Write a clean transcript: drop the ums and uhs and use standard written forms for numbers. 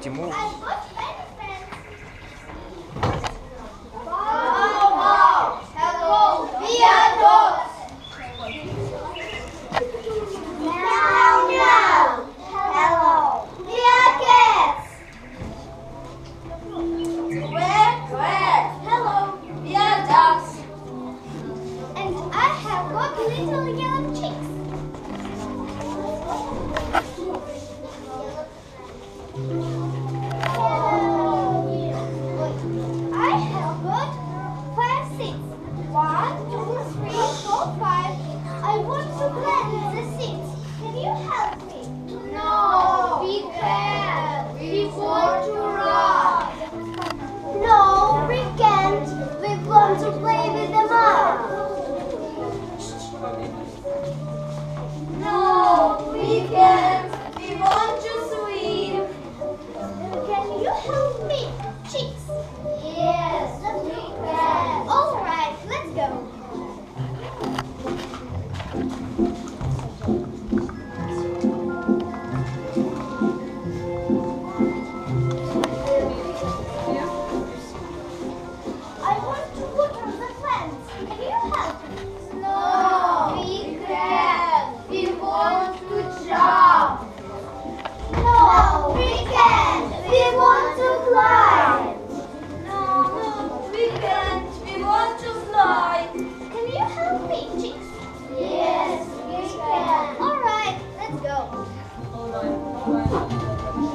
Тимур. Hello, we are dogs. Meow, meow. Hello, we are cats. Quack, quack. Hello, we are ducks. And I have got little yellow chicks. I have got 5 seats. 1, 2, 3, 4, 5. I want to plant the seeds. Can you help me? No, we can't. We want to run. No, we can't. We want to play with the mud. No, we can't. We want to swim. Can you help me, chicks? Yes, we can. All right, let's go. I want to water the plants. Can you help me? No, we can't. We want to jump. No, we can't. We want to climb. No, we can't. We want to fly. Can you help me, chicks? Yes, we can. All right, let's go.